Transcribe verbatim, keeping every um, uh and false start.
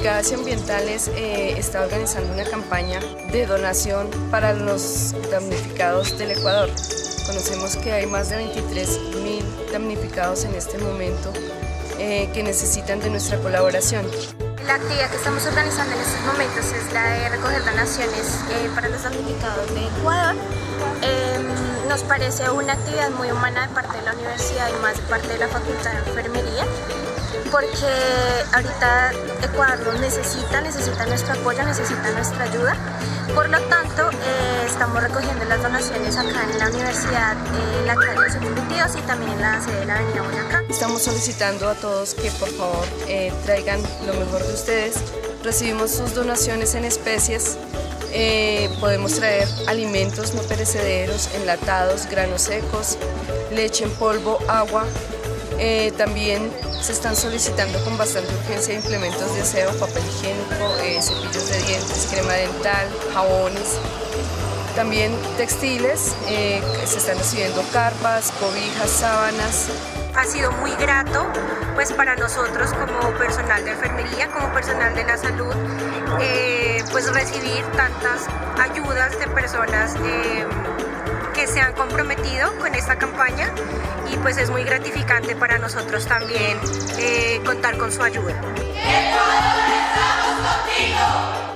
Brigadas Ambientales eh, está organizando una campaña de donación para los damnificados del Ecuador. Conocemos que hay más de veintitrés mil damnificados en este momento eh, que necesitan de nuestra colaboración. La actividad que estamos organizando en estos momentos es la de recoger donaciones eh, para los damnificados de Ecuador. Eh, nos parece una actividad muy humana de parte de la universidad y más de parte de la Facultad de Enfermería, porque ahorita Ecuador nos necesita, necesita nuestro apoyo, necesita nuestra ayuda. Por lo tanto, eh, estamos recogiendo las donaciones acá en la universidad, en la calle setenta y dos y también en la sede de la avenida Boyacá. Estamos solicitando a todos que por favor eh, traigan lo mejor de ustedes. Recibimos sus donaciones en especies. Eh, podemos traer alimentos no perecederos, enlatados, granos secos, leche en polvo, agua. Eh, también se están solicitando con bastante urgencia implementos de aseo, papel higiénico, eh, cepillos de dientes, crema dental, jabones. También textiles, eh, se están recibiendo carpas, cobijas, sábanas. Ha sido muy grato pues para nosotros como personal de enfermería, como personal de la salud, eh, pues recibir tantas ayudas de personas eh, que se han comprometido con esta campaña, y pues es muy gratificante para nosotros también eh, contar con su ayuda. ¡Ecuador, estamos contigo!